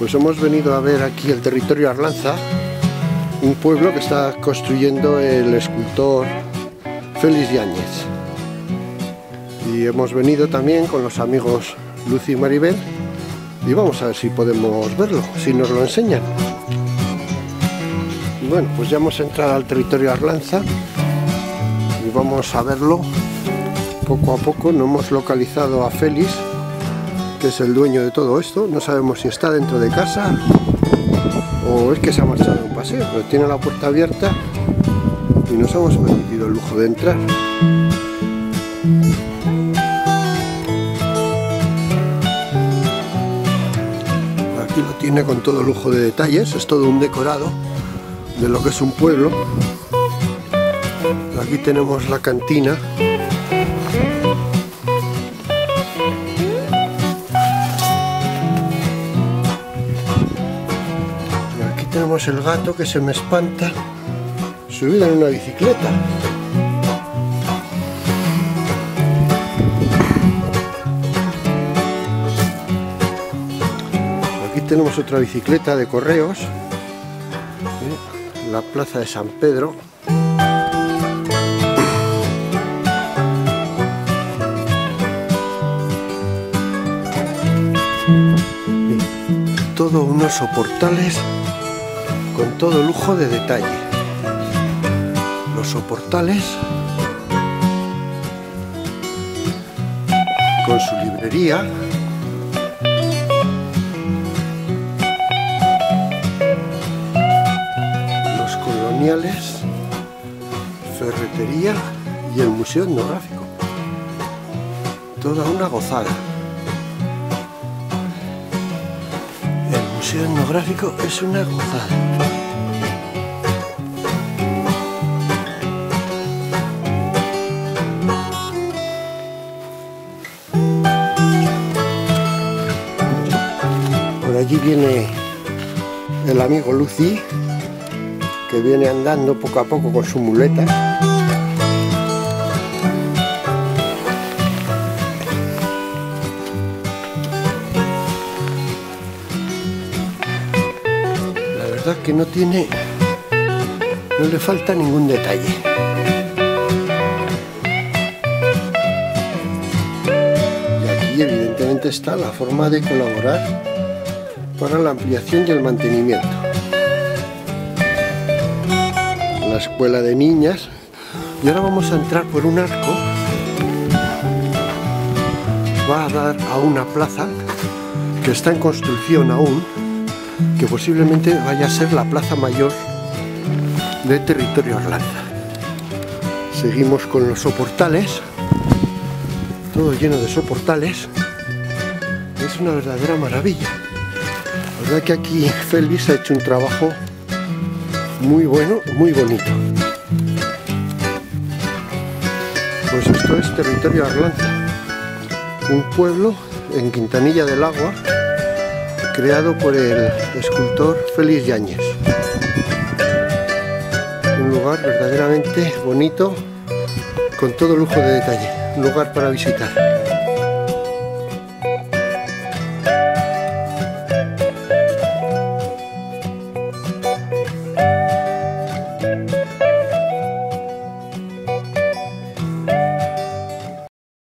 Pues hemos venido a ver aquí el territorio Arlanza, un pueblo que está construyendo el escultor Félix Yáñez. Y hemos venido también con los amigos Lucy y Maribel y vamos a ver si podemos verlo, si nos lo enseñan. Bueno, pues ya hemos entrado al territorio Arlanza y vamos a verlo poco a poco. No hemos localizado a Félix, que es el dueño de todo esto. No sabemos si está dentro de casa o es que se ha marchado de un paseo, pero tiene la puerta abierta y nos hemos permitido el lujo de entrar. Aquí lo tiene con todo lujo de detalles, es todo un decorado de lo que es un pueblo. Aquí tenemos la cantina. Tenemos el gato que se me espanta subido en una bicicleta. Aquí tenemos otra bicicleta de correos, la plaza de San Pedro. Todo unos soportales con todo lujo de detalle. Los soportales con su librería, los coloniales, ferretería y el museo etnográfico. Toda una gozada. El museo etnográfico es una gozada. Por allí viene el amigo Lucy, que viene andando poco a poco con su muleta. La verdad que no le falta ningún detalle. Y aquí evidentemente está la forma de colaborar para la ampliación y el mantenimiento. La escuela de niñas. Y ahora vamos a entrar por un arco. Va a dar a una plaza que está en construcción aún, que posiblemente vaya a ser la plaza mayor de territorio Arlanza. Seguimos con los soportales, todo lleno de soportales. Es una verdadera maravilla. La verdad que aquí Félix ha hecho un trabajo muy bueno, muy bonito. Pues esto es territorio Arlanza, un pueblo en Quintanilla del Agua, creado por el escultor Félix Yáñez. Un lugar verdaderamente bonito, con todo lujo de detalle, un lugar para visitar.